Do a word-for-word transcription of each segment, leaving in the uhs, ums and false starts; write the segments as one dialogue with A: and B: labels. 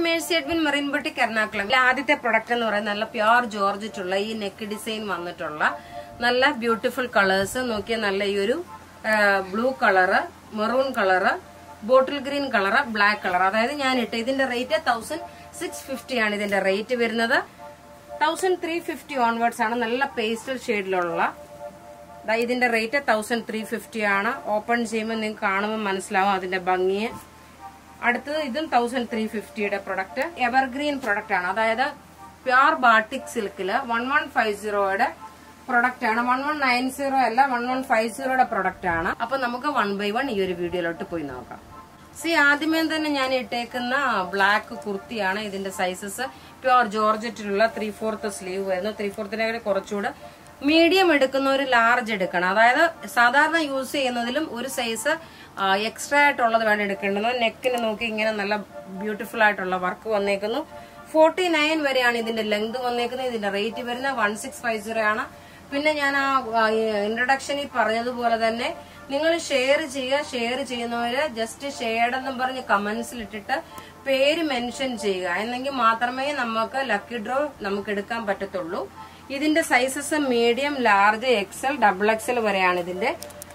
A: Mercy Edwin Mereen boutique Ernakulam. ആദ്യത്തെ product എന്ന് പറയുന്നത് നല്ല പ്യുർ ജോർജറ്റ് ഉള്ള ഈ നെക്ക് ഡിസൈൻ വന്നിട്ടുള്ള നല്ല ബ്യൂട്ടിഫുൾ കളേഴ്സ് നോക്കിയാൽ നല്ല ഈ ഒരു blue colour, maroon colour, bottle green colour, black colour. അതായത് ഞാൻ ഇട്ട് ഇതിന്റെ റേറ്റ് തൗസൻഡ് സിക്സ് ഫിഫ്റ്റി ആണ് ഇതിന്റെ റേറ്റ് വരുന്നത്. തൗസൻഡ് ത്രീ ഫിഫ്റ്റി ഓൺവേർഡ്സ് ആണ് നല്ല പേസ്റ്റൽ ഷെയ്ഡിലുള്ള. ഇതിന്റെ റേറ്റ് തൗസൻഡ് ത്രീ ഫിഫ്റ്റി ആണ്. ഓപ്പൺ ചെയ്യുമ്പോൾ നിങ്ങൾക്ക് കാണുമ്പോൾ മനസ്സിലാവും അതിന്റെ ഭംഗിയെ. അടുത്തത് ഇതും തൗസൻഡ് ത്രീ ഫിഫ്റ്റിയുടെ പ്രൊഡക്റ്റ് എവർഗ്രീൻ പ്രൊഡക്റ്റ് ആണ്. അതായത് പ്യുർ ബാട്ടിക് സിൽക്കില് വൺ വൺ ഫൈവ് സീറോയുടെ പ്രൊഡക്റ്റ് ആണ്. വൺ വൺ നയൻ സീറോ അല്ല, വൺ വൺ ഫൈവ് സീറോയുടെ പ്രൊഡക്റ്റ് ആണ്. അപ്പൊ നമുക്ക് വൺ ബൈ വൺ ഈ ഒരു വീഡിയോയിലോട്ട് പോയി നോക്കാം. സി ആദ്യമേ തന്നെ ഞാൻ ഇട്ടേക്കുന്ന ബ്ലാക്ക് കുർത്തിയാണ്. ഇതിന്റെ സൈസസ് പ്യുർ ജോർജറ്റിലുള്ള ത്രീ ഫോർത്ത് സ്ലീവ് വരുന്നു. ത്രീ ഫോർത്തിനെ കുറച്ചുകൂടെ മീഡിയം എടുക്കുന്ന ഒരു ലാർജ് എടുക്കണം. അതായത് സാധാരണ യൂസ് ചെയ്യുന്നതിലും ഒരു സൈസ് എക്സ്ട്രാ ആയിട്ടുള്ളത് വേണം എടുക്കേണ്ടത്. നെക്കിന് നോക്കി ഇങ്ങനെ നല്ല ബ്യൂട്ടിഫുൾ ആയിട്ടുള്ള വർക്ക് വന്നേക്കുന്നു. ഫോർട്ടി നയൻ വരെയാണ് ഇതിന്റെ ലെങ്ത് വന്നേക്കുന്നത്. ഇതിന്റെ റേറ്റ് വരുന്നത് വൺ സിക്സ് ഫൈവ് സീറോ ആണ്. പിന്നെ ഞാൻ ആ ഇൻട്രൊഡക്ഷനിൽ പറഞ്ഞതുപോലെ തന്നെ നിങ്ങൾ ഷെയർ ചെയ്യുക. ഷെയർ ചെയ്യുന്നവര് ജസ്റ്റ് ഷെയർഡ് എന്നും പറഞ്ഞ് കമന്റ്സിൽ ഇട്ടിട്ട് പേര് മെൻഷൻ ചെയ്യുക. എന്നെങ്കിൽ മാത്രമേ നമുക്ക് ലക്കി ഡ്രോ നമുക്ക് എടുക്കാൻ പറ്റത്തുള്ളൂ. ഇതിന്റെ sizes medium, large, XL, double XL വരെയാണ് ഇതിന്റെ.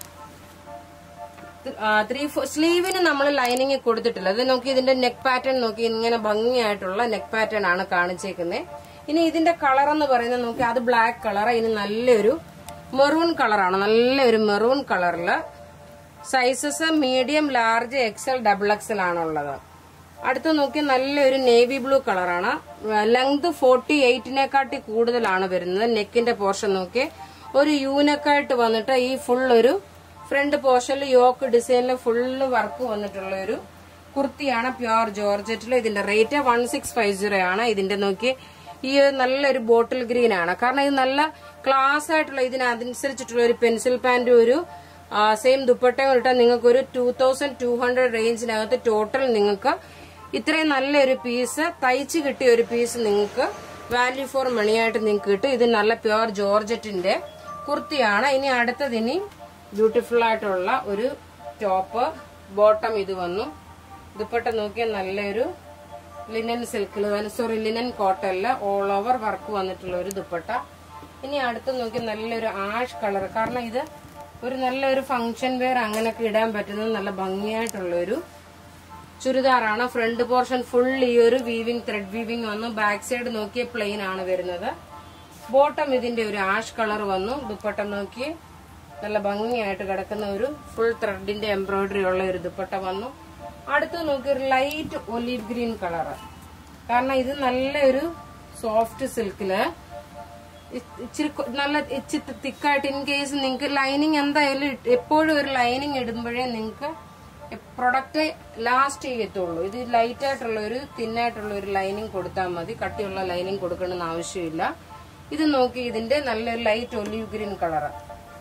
A: ത്രീ ഫോർ സ്ലീവിന് നമ്മൾ ലൈനിങ് കൊടുത്തിട്ടില്ല. അത് നോക്കി ഇതിന്റെ നെക്ക് പാറ്റേൺ നോക്കി ഇങ്ങനെ ഭംഗിയായിട്ടുള്ള നെക്ക് പാറ്റേൺ ആണ് കാണിച്ചേക്കുന്നത്. ഇനി ഇതിന്റെ കളർ എന്ന് പറയുന്നത് നോക്കി അത് ബ്ലാക്ക് കളർ. ഇനി നല്ലൊരു മെറൂൺ കളറാണ്. നല്ലൊരു മെറൂൺ കളറില് sizes medium, large, XL, double XL ആണുള്ളത്. അടുത്ത് നോക്കി നല്ലൊരു നേവി ബ്ലൂ കളറാണ്. ലെങ്ത് ഫോർട്ടി എയ്റ്റിനെക്കാട്ടി കൂടുതലാണ് വരുന്നത്. നെക്കിന്റെ പോർഷൻ നോക്കി ഒരു യൂനെക്കായിട്ട് വന്നിട്ട് ഈ ഫുൾ ഒരു ഫ്രണ്ട് പോർഷനിൽ യോക്ക് ഡിസൈനിൽ ഫുള്ള് വർക്ക് വന്നിട്ടുള്ള ഒരു കുർത്തിയാണ് പ്യുർ ജോർജറ്റിൽ. ഇതിന്റെ rate one six five zero ആണ്. ഇതിന്റെ നോക്കി ഈ നല്ലൊരു ബോട്ടിൽ ഗ്രീൻ ആണ്. കാരണം ഇത് നല്ല ക്ലാസ് ആയിട്ടുള്ള ഇതിനനുസരിച്ചിട്ടുള്ള ഒരു പെൻസിൽ പാന്റ് ഒരു സെയിം ദുപ്പട്ടയും ഇട്ടാൽ നിങ്ങൾക്ക് ഒരു ടൂ തൗസൻഡ് ടു ഹൺഡ്രഡ് റേഞ്ചിനകത്ത് ടോട്ടൽ നിങ്ങൾക്ക് ഇത്രയും നല്ലൊരു പീസ് തയ്ച്ച് കിട്ടിയ ഒരു പീസ് നിങ്ങൾക്ക് വാല്യൂ ഫോർ മണി ആയിട്ട് നിങ്ങൾക്ക് കിട്ടും. ഇത് നല്ല പ്യുർ ജോർജറ്റിന്റെ കുർത്തിയാണ്. ഇനി അടുത്തതിനി ബ്യൂട്ടിഫുൾ ആയിട്ടുള്ള ഒരു ടോപ്പ്, ബോട്ടം ഇത് വന്നു. ദുപ്പട്ട നോക്കിയാൽ നല്ലൊരു ലിനൻ സിൽക്കിൽ, സോറി ലിനൻ കോട്ടണില് ഓൾ ഓവർ വർക്ക് വന്നിട്ടുള്ള ഒരു ദുപ്പട്ട. ഇനി അടുത്ത് നോക്കി നല്ലൊരു ആഷ് കളർ. കാരണം ഇത് ഒരു നല്ലൊരു ഫംഗ്ഷൻ വെയർ അങ്ങനെയൊക്കെ ഇടാൻ പറ്റുന്നത് നല്ല ഭംഗിയായിട്ടുള്ള ഒരു ചുരിദാറാണ്. ഫ്രണ്ട് പോർഷൻ ഫുൾ ഈ ഒരു വീവിംഗ്, ത്രെഡ് വീവിംഗ് വന്നു. ബാക്ക് സൈഡ് നോക്കിയ പ്ലെയിൻ ആണ് വരുന്നത്. ബോട്ടം ഇതിന്റെ ഒരു ആഷ് കളർ വന്നു. ദുപ്പട്ട നോക്കി നല്ല ഭംഗിയായിട്ട് കിടക്കുന്ന ഒരു ഫുൾ ത്രെഡിന്റെ എംബ്രോയിഡറി ഉള്ള ഒരു ദുപ്പട്ട വന്നു. അടുത്ത് നോക്കി ഒരു ലൈറ്റ് ഒലീവ് ഗ്രീൻ കളറ്. കാരണം ഇത് നല്ലൊരു സോഫ്റ്റ് സിൽക്കില് ഇച്ചിരി നല്ല ഇച്ചിരി തിക്കായിട്ട് ഇൻ കേസ് നിങ്ങൾക്ക് ലൈനിങ് എന്തായാലും എപ്പോഴും ഒരു ലൈനിങ് ഇടുമ്പോഴേ നിങ്ങൾക്ക് പ്രൊഡക്റ്റ് ലാസ്റ്റ് ചെയ്യത്തുള്ളൂ. ഇത് ലൈറ്റ് ആയിട്ടുള്ള ഒരു തിന്നായിട്ടുള്ള ഒരു ലൈനിങ് കൊടുത്താൽ മതി. കട്ടിയുള്ള ലൈനിങ് കൊടുക്കണമെന്ന് ആവശ്യമില്ല. ഇത് നോക്കി ഇതിന്റെ നല്ലൊരു light olive green colour.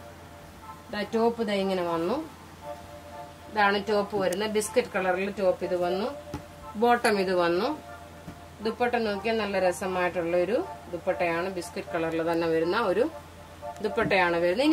A: Top ഇതാ ഇങ്ങനെ വന്നു. ഇതാണ് ടോപ്പ് വരുന്നത്. ബിസ്ക്കറ്റ് കളറിൽ ടോപ്പ് ഇത് വന്നു. ബോട്ടം ഇത് വന്നു. ദുപ്പട്ട നോക്കിയാൽ നല്ല രസമായിട്ടുള്ള ഒരു ദുപ്പട്ടയാണ്. ബിസ്ക്കറ്റ് കളറിൽ തന്നെ വരുന്ന ഒരു ദുപ്പട്ടയാണ് വരുന്നത്.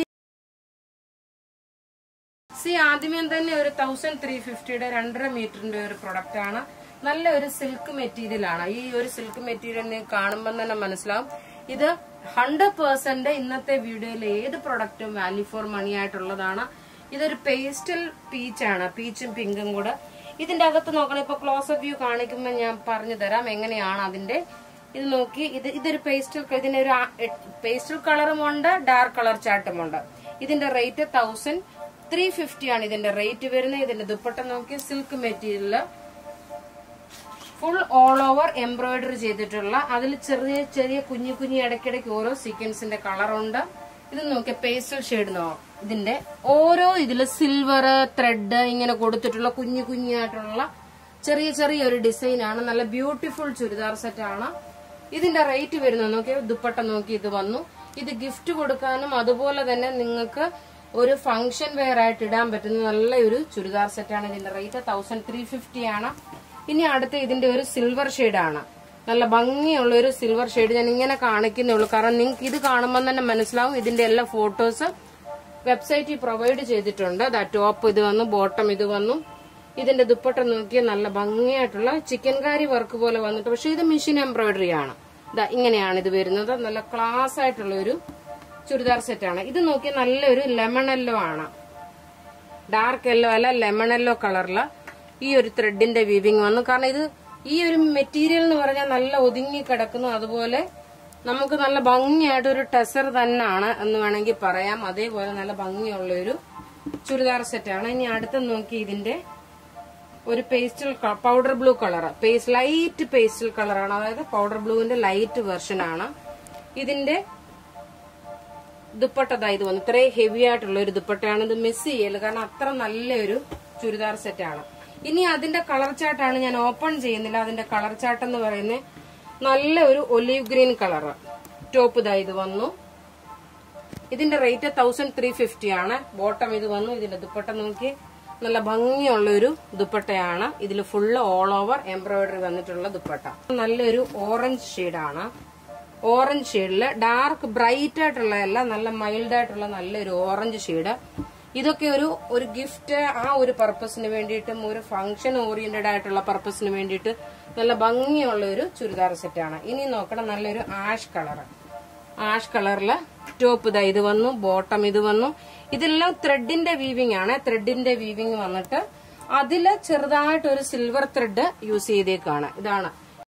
A: സി ആദ്യമേ തന്നെ ഒരു തൗസൻഡ് ത്രീ ഫിഫ്റ്റിയുടെ രണ്ടര മീറ്ററിന്റെ ഒരു പ്രൊഡക്റ്റ് ആണ്. നല്ല ഒരു സിൽക്ക് മെറ്റീരിയൽ ആണ്. ഈ ഒരു സിൽക്ക് മെറ്റീരിയൽ കാണുമ്പോൾ തന്നെ മനസ്സിലാവും ഇത് ഹൺഡ്രഡ് പെർസെന്റ് ഇന്നത്തെ വീഡിയോയിൽ ഏത് പ്രൊഡക്റ്റും വാല്യൂ ഫോർ മണി ആയിട്ടുള്ളതാണ്. ഇതൊരു പേസ്റ്റൽ പീച്ചാണ്, പീച്ചും പിങ്കും കൂടെ. ഇതിന്റെ അകത്ത് നോക്കണം. ഇപ്പൊ ക്ലോസ് വ്യൂ കാണിക്കുമ്പോൾ ഞാൻ പറഞ്ഞു തരാം എങ്ങനെയാണ് അതിന്റെ. ഇത് നോക്കി ഇത് ഇതൊരു പേസ്റ്റൽ, ഇതിനൊരു പേസ്റ്റൽ കളറും ഉണ്ട്, ഡാർക്ക് കളർ ചാട്ടും ഉണ്ട്. ഇതിന്റെ റേറ്റ് തൗസൻഡ് ത്രീ ഫിഫ്റ്റി ആണ് ഇതിന്റെ റേറ്റ് വരുന്നത്. ഇതിന്റെ ദുപ്പട്ട നോക്കി silk material full all over embroidery ചെയ്തിട്ടുള്ള, അതിൽ ചെറിയ ചെറിയ കുഞ്ഞു കുഞ്ഞു ഇടയ്ക്കിടയ്ക്ക് ഓരോ സീക്വൻസിന്റെ കളറുണ്ട്. ഇത് നോക്കിയ പേസ്റ്റൽ ഷെയ്ഡ് നോക്കാം. ഇതിന്റെ ഓരോ ഇതില് സിൽവർ ത്രെഡ് ഇങ്ങനെ കൊടുത്തിട്ടുള്ള കുഞ്ഞു കുഞ്ഞായിട്ടുള്ള ചെറിയ ചെറിയ ഒരു ഡിസൈൻ ആണ്. നല്ല ബ്യൂട്ടിഫുൾ ചുരിദാർ സെറ്റ് ആണ്. ഇതിന്റെ റേറ്റ് വരുന്നത് നോക്കിയ ദുപ്പട്ട നോക്കി ഇത് വന്നു. ഇത് ഗിഫ്റ്റ് കൊടുക്കാനും അതുപോലെ തന്നെ നിങ്ങൾക്ക് ഒരു ഫംഗ്ഷൻ വെയർ ആയിട്ട് ഇടാൻ പറ്റുന്ന നല്ലൊരു ചുരിദാർ സെറ്റാണ്. ഇതിന്റെ റേറ്റ് തൗസൻഡ് ത്രീ ഫിഫ്റ്റി ആണ്. ഇനി അടുത്ത ഇതിന്റെ ഒരു സിൽവർ ഷെയ്ഡാണ്. നല്ല ഭംഗിയുള്ള ഒരു സിൽവർ ഷെയ്ഡ് ഞാൻ ഇങ്ങനെ കാണിക്കുന്നേ ഉള്ളൂ. കാരണം നിങ്ങൾക്ക് ഇത് കാണുമ്പോൾ തന്നെ മനസ്സിലാവും. ഇതിന്റെ എല്ലാ ഫോട്ടോസ് വെബ്സൈറ്റിൽ പ്രൊവൈഡ് ചെയ്തിട്ടുണ്ട്. ദാ ടോപ്പ് ഇത് വന്നു, ബോട്ടം ഇത് വന്നു. ഇതിന്റെ ദുപ്പട്ട നോക്കിയ നല്ല ഭംഗിയായിട്ടുള്ള ചിക്കൻ കാരി വർക്ക് പോലെ വന്നിട്ട്, പക്ഷെ ഇത് മെഷീൻ എംബ്രോയിഡറി ആണ്. ഇതാ ഇങ്ങനെയാണ് ഇത് വരുന്നത്. നല്ല ക്ലാസ് ആയിട്ടുള്ള ഒരു ചുരിദാർ സെറ്റ് ആണ്. ഇത് നോക്കിയ നല്ലൊരു ലെമൺ യെല്ലോ ആണ്, ഡാർക്ക് യെല്ലോ അല്ല, ലെമൺ യെല്ലോ കളറില് ഈ ഒരു ത്രെഡിന്റെ വീവിങ് വന്നു. കാരണം ഇത് ഈ ഒരു മെറ്റീരിയൽ എന്ന് പറഞ്ഞാൽ നല്ല ഒതുങ്ങി കിടക്കുന്നു. അതുപോലെ നമുക്ക് നല്ല ഭംഗിയായിട്ട് ഒരു ടെസർ തന്നെയാണ് എന്ന് വേണമെങ്കിൽ പറയാം. അതേപോലെ നല്ല ഭംഗിയുള്ള ഒരു ചുരിദാർ സെറ്റാണ്. ഇനി അടുത്ത് നോക്കി ഇതിന്റെ ഒരു pastel powder blue colour, paste light pastel കളറാണ്. അതായത് പൗഡർ ബ്ലൂവിന്റെ ലൈറ്റ് വെർഷൻ ആണ്. ഇതിന്റെ ദുപ്പട്ട ഇത് വന്നു. ഇത്രയും ഹെവി ആയിട്ടുള്ള ഒരു ദുപ്പട്ടയാണ്. ഇത് മിസ് ചെയ്യല്, കാരണം അത്ര നല്ലൊരു ചുരിദാർ സെറ്റാണ്. ഇനി അതിന്റെ കളർ ചാർട്ടാണ് ഞാൻ ഓപ്പൺ ചെയ്യുന്നില്ല. അതിന്റെ കളർ ചാർട്ട് എന്ന് പറയുന്നത് നല്ല ഒരു ഒലീവ് ഗ്രീൻ കളർ ടോപ്പ് ഇതാ ഇത് വന്നു. ഇതിന്റെ റേറ്റ് തൗസൻഡ് ത്രീ ഫിഫ്റ്റി ആണ്. ബോട്ടം ഇത് വന്നു. ഇതിന്റെ ദുപ്പട്ട നോക്കി നല്ല ഭംഗിയുള്ള ഒരു ദുപ്പട്ടയാണ്. ഇതിൽ ഫുള്ള് ഓൾ ഓവർ എംബ്രോയിഡറി വന്നിട്ടുള്ള ദുപ്പട്ട. നല്ലൊരു ഓറഞ്ച് ഷെയ്ഡാണ്. ഓറഞ്ച് ഷെയ്ഡില് ഡാർക്ക് ബ്രൈറ്റ് ആയിട്ടുള്ളതല്ല, നല്ല മൈൽഡ് ആയിട്ടുള്ള നല്ലൊരു ഓറഞ്ച് ഷെയ്ഡ്. ഇതൊക്കെ ഒരു ഒരു ഗിഫ്റ്റ് ആ ഒരു പർപ്പസിന് വേണ്ടിയിട്ടും ഒരു ഫംഗ്ഷൻ ഓറിയന്റഡ് ആയിട്ടുള്ള പർപ്പസിന് വേണ്ടിയിട്ട് നല്ല ഭംഗിയുള്ള ഒരു ചുരിദാർ സെറ്റാണ്. ഇനി നോക്കണം നല്ലൊരു ആഷ് കളർ. ആഷ് കളറില് ടോപ്പ് ഇതാ ഇത് വന്നു, ബോട്ടം ഇത് വന്നു. ഇതെല്ലാം ത്രെഡിന്റെ വീവിംഗ് ആണ്. ത്രെഡിന്റെ വീവിംഗ് വന്നിട്ട് അതില് ചെറുതായിട്ട് ഒരു സിൽവർ ത്രെഡ് യൂസ് ചെയ്തേക്കാണ്. ഇതാണ്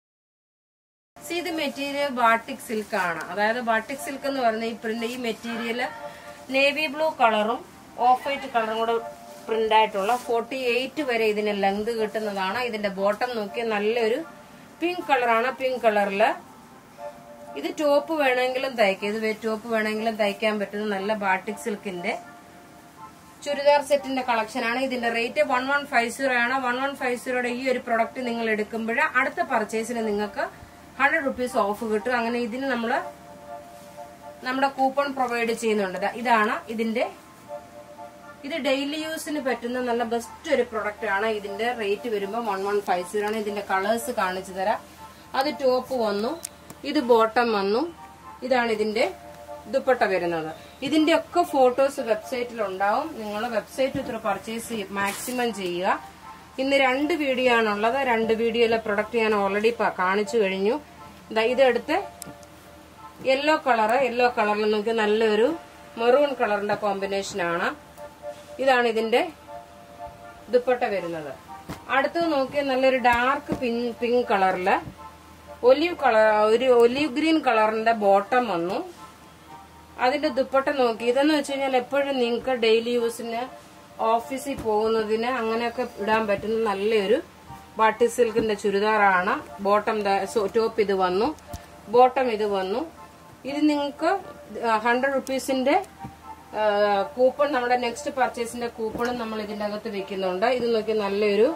A: ഇത് മെറ്റീരിയൽ ബാട്ടിക് സിൽക്ക് ആണ്. അതായത് ബാട്ടിക് സിൽക്ക് എന്ന് പറയുന്ന ഈ പ്രിന്റ് ഈ മെറ്റീരിയല് നേവി ബ്ലൂ കളറും ഓഫ് വൈറ്റ് കളറും കൂടെ പ്രിന്റ് ആയിട്ടുള്ള ഫോർട്ടി എയ്റ്റ് വരെ ഇതിന് ലെങ്ത് കിട്ടുന്നതാണ്. ഇതിന്റെ ബോട്ടം നോക്കിയ നല്ലൊരു പിങ്ക് കളറാണ്. പിങ്ക് കളറില് ഇത് ടോപ്പ് വേണമെങ്കിലും തയ്ക്കാം. ഇത് ടോപ്പ് വേണമെങ്കിലും തയ്ക്കാൻ പറ്റുന്ന നല്ല ബാട്ടിക് സിൽക്കിന്റെ ചുരിദാർ സെറ്റിന്റെ കളക്ഷൻ ആണ്. ഇതിന്റെ rate one one five zero ആണ്. വൺ വൺ ഫൈവ് സീറോയുടെ ഈ ഒരു പ്രൊഡക്റ്റ് നിങ്ങൾ എടുക്കുമ്പോൾ അടുത്ത പർച്ചേസിന് നിങ്ങൾക്ക് ഹൺഡ്രഡ് റുപ്പീസ് ഓഫ് കിട്ടും. അങ്ങനെ ഇതിന് നമ്മള് നമ്മുടെ കൂപ്പൺ പ്രൊവൈഡ് ചെയ്യുന്നുണ്ട്. ഇതാണ് ഇതിന്റെ ഇത് ഡെയിലി യൂസിന് പറ്റുന്ന നല്ല ബെസ്റ്റ് ഒരു പ്രൊഡക്റ്റ് ആണ്. ഇതിന്റെ റേറ്റ് വരുമ്പോൾ വൺ വൺ ഫൈവ് സീറോ ആണ്. ഇതിന്റെ കളേഴ്സ് കാണിച്ചു തരാം. അത് ടോപ്പ് വന്നു, ഇത് ബോട്ടം വന്നു, ഇതാണ് ഇതിന്റെ ദുപ്പട്ട വരുന്നത്. ഇതിന്റെ ഒക്കെ ഫോട്ടോസ് വെബ്സൈറ്റിൽ ഉണ്ടാവും. നിങ്ങൾ വെബ്സൈറ്റ് ത്രൂ പർച്ചേസ് മാക്സിമം ചെയ്യുക. ഇന്ന് രണ്ട് വീഡിയോ ആണുള്ളത്. രണ്ട് വീഡിയോയിലെ പ്രൊഡക്റ്റ് ഞാൻ ഓൾറെഡി കാണിച്ചു കഴിഞ്ഞു. ഇതെടുത്ത് യെല്ലോ കളറ്, യെല്ലോ കളറിൽ നോക്കി നല്ലൊരു മെറൂൺ കളറിന്റെ കോമ്പിനേഷൻ ആണ്. ഇതാണ് ഇതിന്റെ ദുപ്പട്ട വരുന്നത്. അടുത്തത് നോക്കിയ നല്ലൊരു ഡാർക്ക് പിങ്ക് പിങ്ക് കളറില് ഒലീവ് കളർ ഒരു ഒലീവ് ഗ്രീൻ കളറിന്റെ ബോട്ടം വന്നു. അതിന്റെ ദുപ്പട്ട നോക്കി ഇതെന്ന് വെച്ച് കഴിഞ്ഞാൽ എപ്പോഴും നിങ്ങൾക്ക് ഡെയിലി യൂസിന് ഓഫീസിൽ പോകുന്നതിന് അങ്ങനെയൊക്കെ ഇടാൻ പറ്റുന്ന നല്ലൊരു ബാട്ടി സിൽക്കിന്റെ ചുരിദാറാണ്. ബോട്ടം ടോപ്പ് ഇത് വന്നു, ബോട്ടം ഇത് വന്നു. ഇത് നിങ്ങൾക്ക് ഹൺഡ്രഡ് റുപ്പീസിന്റെ കൂപ്പൺ നമ്മുടെ നെക്സ്റ്റ് പർച്ചേസിന്റെ കൂപ്പണും നമ്മൾ ഇതിന്റെ അകത്ത് വെക്കുന്നുണ്ട്. ഇത് നോക്കി നല്ലൊരു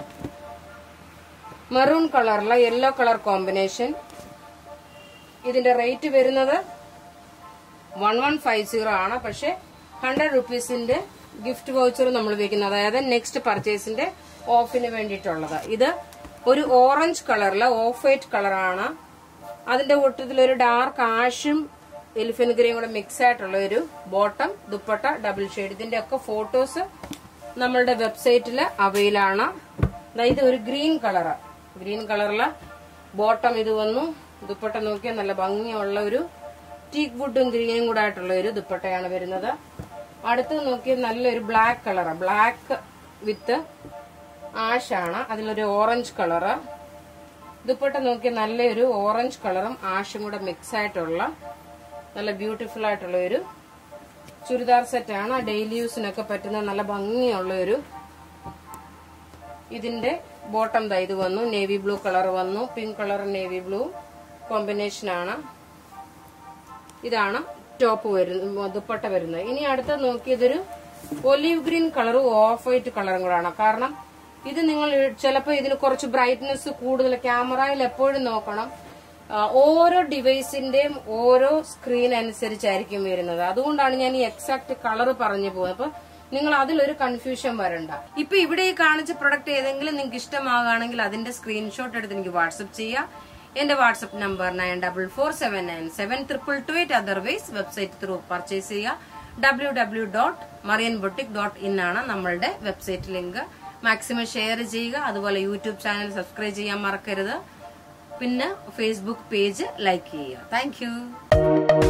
A: മെറൂൺ കളറിലെ യെല്ലോ കളർ കോമ്പിനേഷൻ. ഇതിന്റെ റേറ്റ് വരുന്നത് വൺ വൺ ഫൈവ് സീറോ ആണ്. പക്ഷെ ഹൺഡ്രഡ് റുപ്പീസിന്റെ ഗിഫ്റ്റ് വൗച്ചർ നമ്മൾ വെക്കുന്നത്, അതായത് നെക്സ്റ്റ് പർച്ചേസിന്റെ ഓഫിന് വേണ്ടിയിട്ടുള്ളത്. ഇത് ഒരു ഓറഞ്ച് കളറിലെ ഓഫ് വൈറ്റ് കളറാണ്. അതിന്റെ കൂട്ടത്തിൽ ഒരു ഡാർക്ക് ആഷും എലിഫന്റ് ഗ്രീയും കൂടെ മിക്സ് ആയിട്ടുള്ള ഒരു ബോട്ടം, ദുപ്പട്ട, ഡബിൾ ഷെയ്ഡ്. ഇതിന്റെ ഒക്കെ ഫോട്ടോസ് നമ്മളുടെ വെബ്സൈറ്റിൽ അവൈൽ ആണ്. ഇത് ഒരു ഗ്രീൻ കളറ്, ഗ്രീൻ കളറിലെ ബോട്ടം ഇത് വന്നു. ദുപ്പട്ട നോക്കിയാൽ നല്ല ഭംഗിയുള്ള ഒരു ടീക്ക് വുഡും ഗ്രീനും കൂടെ ആയിട്ടുള്ള ഒരു ദുപ്പട്ടയാണ് വരുന്നത്. അടുത്ത് നോക്കിയാൽ നല്ലൊരു black colour, black with ash ആണ്. അതിലൊരു ഓറഞ്ച് കളറ്. ദുപ്പട്ട നോക്കിയാൽ നല്ലൊരു ഓറഞ്ച് കളറും ആഷും കൂടെ മിക്സ് ആയിട്ടുള്ള നല്ല ബ്യൂട്ടിഫുൾ ആയിട്ടുള്ള ഒരു ചുരിദാർ സെറ്റാണ്. ഡെയിലി യൂസിനൊക്കെ പറ്റുന്ന നല്ല ഭംഗിയുള്ള ഒരു ഇതിന്റെ ബോട്ടം ദാ ഇത് വന്നു, നേവി ബ്ലൂ കളർ വന്നു, pink colour navy blue combination ആണ്. ഇതാണ് ടോപ്പ് വരുന്നത്, ദുപ്പട്ട വരുന്നത്. ഇനി അടുത്ത നോക്കിയതൊരു ഒലീവ് ഗ്രീൻ കളറും ഓഫ് വൈറ്റ് കളറും കൂടാണ്. കാരണം ഇത് നിങ്ങൾ ചിലപ്പോൾ ഇതിന് കുറച്ച് ബ്രൈറ്റ്നെസ് കൂടുതൽ, ക്യാമറയിൽ എപ്പോഴും നോക്കണം. ഓരോ ഡിവൈസിന്റെയും ഓരോ സ്ക്രീൻ അനുസരിച്ചായിരിക്കും വരുന്നത്. അതുകൊണ്ടാണ് ഞാൻ ഈ എക്സാക്ട് കളർ പറഞ്ഞു പോകുന്നത്. അപ്പൊ നിങ്ങൾ അതിലൊരു കൺഫ്യൂഷൻ വരണ്ട. ഇപ്പൊ ഇവിടെ ഈ കാണിച്ച പ്രൊഡക്റ്റ് ഏതെങ്കിലും നിങ്ങൾക്ക് ഇഷ്ടമാകുകയാണെങ്കിൽ അതിന്റെ സ്ക്രീൻഷോട്ട് എടുത്ത് എനിക്ക് വാട്സ്ആപ്പ് ചെയ്യാം. എന്റെ WhatsApp number nine double four seven nine seven triple two eight. Otherwise website through purchase ചെയ്യുക. W W dot Marian boutique dot in ആണ് നമ്മളുടെ വെബ്സൈറ്റ് ലിങ്ക്. മാക്സിമം ഷെയർ ചെയ്യുക. അതുപോലെ യൂട്യൂബ് ചാനൽ സബ്സ്ക്രൈബ് ചെയ്യാൻ മറക്കരുത്. പിന്നെ ഫേസ്ബുക്ക് പേജ് ലൈക്ക് ചെയ്യുക. Thank U.